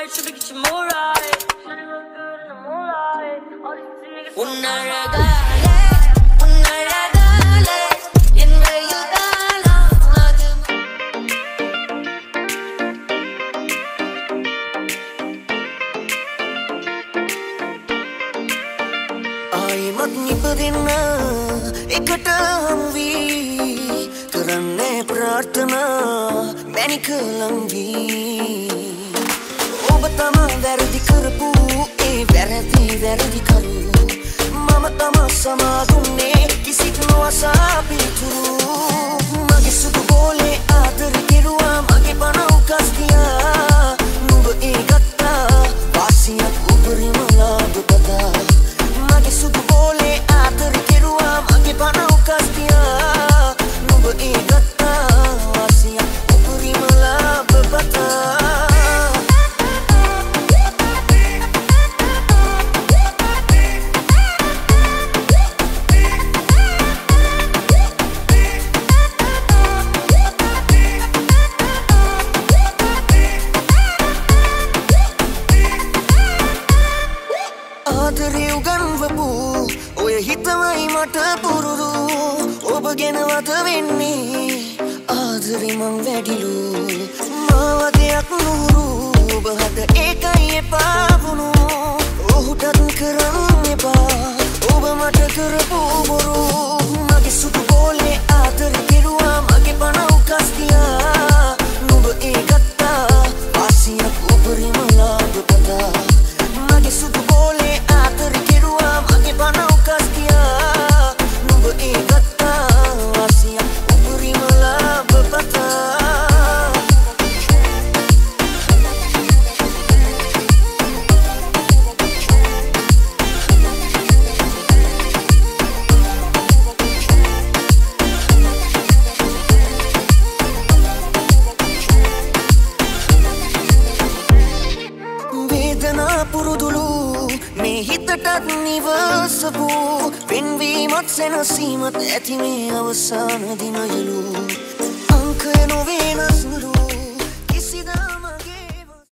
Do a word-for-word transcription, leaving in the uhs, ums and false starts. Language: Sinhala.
right, should be get you more right. Shawty look good in the moonlight. All these niggas una regale, una regale. En medio de la ay mat nipadena ekata hamvi karanne prarthana මැනිකලංවි ඔබ තම වැරදි කරපු ඒ වැරදි වැරදි කරු මම තම සමාදුන්නේ කිසිත් නොවසා පිළිතුරු මගේ සුදු බෝලේ ආදර කෙරුවා මගේ පණ උකස් ගියා නුඹ ඒ ගත්තා වාසියක් උපරිම ලාභපතා මගේ සුදු බෝලේ ආදර කෙරුවා මගේ පණ උකස් ගියා නුඹ ඒ ගත්තා වාසියක් ආදරේ උගන්වපු ඔය හිතමයි මට පුරුදු ඔබ ගැන වත වෙන්නේ ආදරේ මං වැඩිලු මාවගේක් නුරු ඔබ හද ඒකයි එපා වුණු ඔහුටත් කරන්න එපා ඔබ මට කරපු බොරු මගේ සුදු බෝලේ ආදරේ කෙරුවා මගේ පණ උකස් ගියා නුඹ ඒ ගත්තා වාසියක් උපරිම ලාභපතා මගේ සුදු බෝලේ ආදරේ කෙරුවා මගේ පණ උකස් ගියා නුඹ ඒ ගත්තා වාසියක් උපරිම ලාභපතා පුරුදුලු මේ හිතටත් නිවසපු පෙන්වීමත් සැනසීමත් ඇති මේ අවසාන දිනයලු අංකය නොවෙනස්ලු